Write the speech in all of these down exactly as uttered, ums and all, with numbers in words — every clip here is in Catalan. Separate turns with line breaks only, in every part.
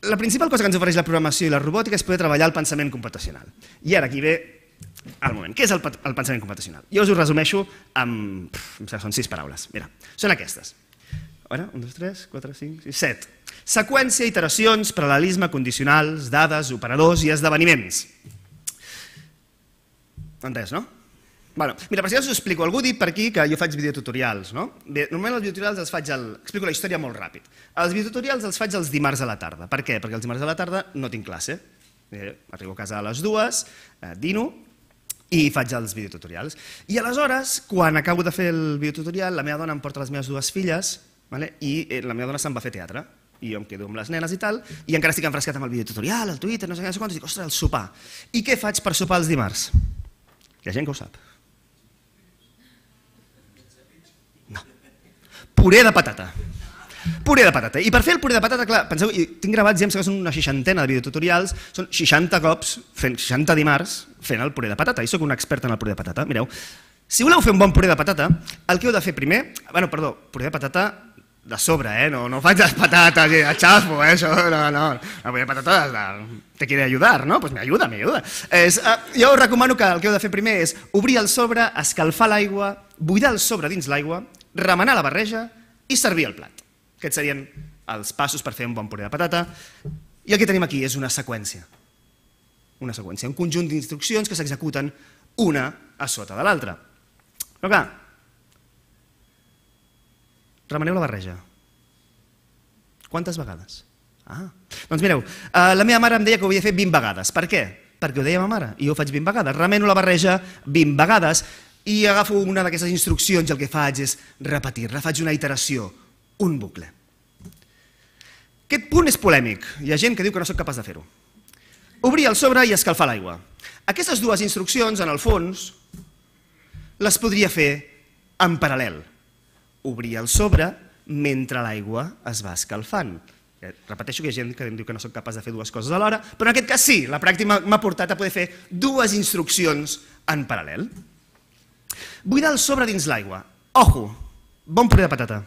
la principal cosa que ens ofereix la programació i la robòtica és poder treballar el pensament computacional. I ara aquí ve el moment. Què és el, el pensament computacional? Jo us ho resumeixo amb... Pff, em sembla que són sis paraules. Mira, són aquestes. Ara, un, dos, tres, quatre, cinc, sis, set. Seqüència, iteracions, paral·lelisme, condicionals, dades, operadors i esdeveniments. Entès, no? Bueno, mira, per si us ho explico, algú ha dit per aquí que jo faig videotutorials, no? Bé, normalment els videotutorials els faig, el... explico la història molt ràpid. Els videotutorials els faig els dimarts a la tarda. Per què? Perquè els dimarts a la tarda no tinc classe. Eh, arribo a casa a les dues, eh, dino i faig els videotutorials. I aleshores, quan acabo de fer el videotutorial, la meva dona em porta les meves dues filles, vale? I la meva dona se'n va a fer teatre. I jo em quedo amb les nenes i tal, i encara estic enfrescat amb el videotutorial, el Twitter, no sé què, no sé quantos, i dic, ostres, el sopar. I què faig per sopar els dimarts? Hi ha gent que ho sap. Puré de patata. Puré de patata. I per fer el puré de patata, clar, penseu, tinc gravats, ja em sembla que són una seixantena de videotutorials, són seixanta cops, fent seixanta dimarts, fent el puré de patata. I sóc un expert en el puré de patata. Mireu, si voleu fer un bon puré de patata, el que heu de fer primer, bueno, perdó, puré de patata de sobre, eh? No, no faig les patates i aixafo, eh? Això, no, no. El puré de patata de... te quiere ayudar, no? Pues me ayuda, me ayuda. És, uh, jo us recomano que el que heu de fer primer és obrir el sobre, escalfar l'aigua, buidar el sobre dins l'aigua, remenar la barreja i servir el plat. Aquests serien els passos per fer un bon puré de patata. I el que tenim aquí és una seqüència. Una seqüència, un conjunt d'instruccions que s'executen una a sota de l'altra. Però clar, remeneu la barreja. Quantes vegades? Ah, doncs mireu, la meva mare em deia que ho havia de fer vint vegades. Per què? Perquè ho deia ma mare, i jo ho faig vint vegades. Remeno la barreja vint vegades i agafo una d'aquestes instruccions i el que faig és repetir-la, faig una iteració, un bucle. Aquest punt és polèmic, hi ha gent que diu que no soc capaç de fer-ho. Obrir el sobre i escalfar l'aigua. Aquestes dues instruccions, en el fons, les podria fer en paral·lel. Obrir el sobre mentre l'aigua es va escalfant. Repeteixo que hi ha gent que em diu que no soc capaç de fer dues coses alhora, però en aquest cas sí, la pràctica m'ha portat a poder fer dues instruccions en paral·lel. Buidar el sobre dins l'aigua. Ojo, bon puré de patata.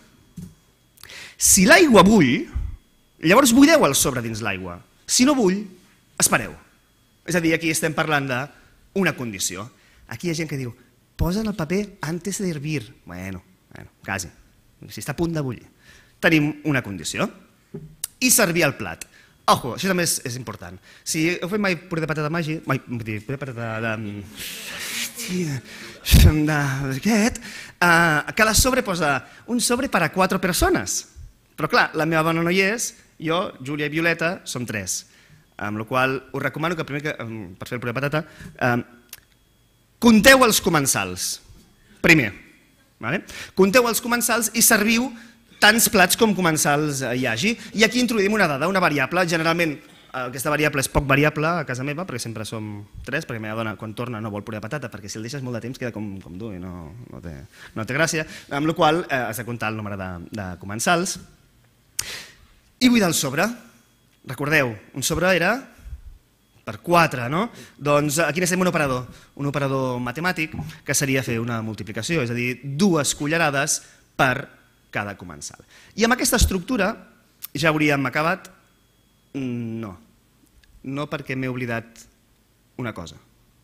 Si l'aigua bull, llavors buideu el sobre dins l'aigua. Si no bull, espereu. És a dir, aquí estem parlant d'una condició. Aquí hi ha gent que diu, posen el paper antes de hervir. Bueno, bueno, quasi. Si està a punt de bullir. Tenim una condició. I servir el plat. Ojo, això també és, és important. Si heu fet mai puré de patata màgic, mai, dir, puré de patata de... Hòstia, d'aquest, uh, cada sobre posa un sobre per a quatre persones. Però clar, la meva dona no hi és, jo, Júlia i Violeta, som tres. Amb la qual us recomano que primer, que, um, per fer el puré de patata, uh, compteu els comensals. Primer. Vale? Compteu els comensals i serviu tants plats com comensals hi hagi. I aquí introduïm una dada, una variable. Generalment aquesta variable és poc variable a casa meva, perquè sempre som tres, perquè la meva dona quan torna no vol puré de patata, perquè si el deixes molt de temps queda com, com dur i no, no, té, no té gràcia, amb la qual cosa eh, has de comptar el nombre de, de comensals. I buidar el sobre. Recordeu, un sobre era per quatre, no? Doncs aquí necessitem un operador, un operador matemàtic que seria fer una multiplicació, és a dir, dues cullerades per cada comensal. I amb aquesta estructura ja hauríem acabat? No. No perquè m'he oblidat una cosa.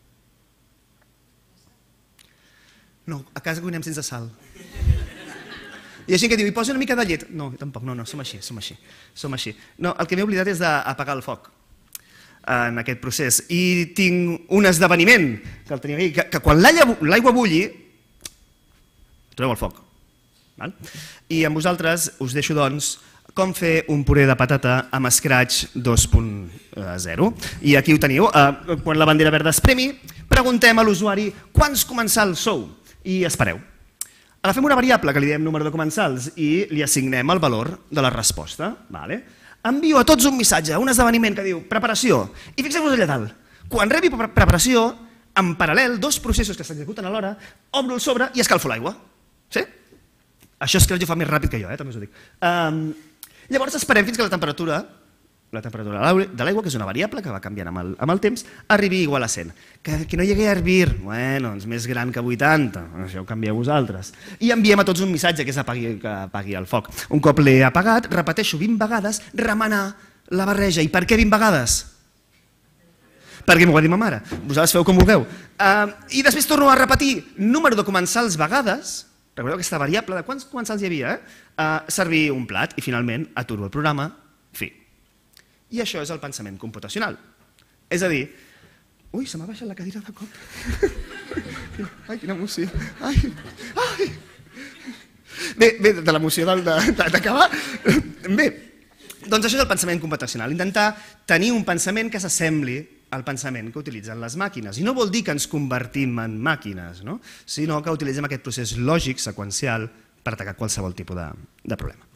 No, a casa cuinem sense sal. Hi ha gent que diu, hi posa una mica de llet. No, tampoc, no, no, som així, som així. Som així. No, el que m'he oblidat és d'apagar el foc en aquest procés. I tinc un esdeveniment que el tenia aquí, que, que quan l'aigua bulli, trobeu el foc. I amb vosaltres us deixo doncs com fer un puré de patata amb Scratch dos punt zero. I aquí ho teniu. Quan la bandera verda es premi, preguntem a l'usuari quants comensals sou i espereu. Agafem una variable que li diem número de comensals i li assignem el valor de la resposta. Envio a tots un missatge, un esdeveniment que diu preparació. I fixeu-vos allà dalt. Quan rebi preparació, en paral·lel, dos processos que s'executen alhora, obro el sobre i escalfo l'aigua. Sí? Això és que jo fa més ràpid que jo, també us ho dic. Llavors esperem fins que la temperatura la temperatura de l'aigua, que és una variable que va canviant amb el temps, arribi igual a cent. Que no hi hagués hervir, bueno, és més gran que vuitanta, això ho canvieu vosaltres. I enviem a tots un missatge que és que apagui el foc. Un cop l'he apagat, repeteixo vint vegades, remenar la barreja. I per què vint vegades? Perquè m'ho va dir ma mare. Vosaltres feu com vulgueu. I després torno a repetir. Número de comensals vegades, recordeu aquesta variable de quants comensals hi havia, servir un plat i finalment aturo el programa, fi. I això és el pensament computacional. És a dir, ui, se m'ha baixat la cadira de cop. Ai, quina emoció. Ai, ai. Bé, bé, de l'emoció d'acabar. Bé, doncs això és el pensament computacional. Intentar tenir un pensament que s'assembli al pensament que utilitzen les màquines. I no vol dir que ens convertim en màquines, sinó que utilitzem aquest procés lògic, seqüencial, per atacar qualsevol tipus de problema.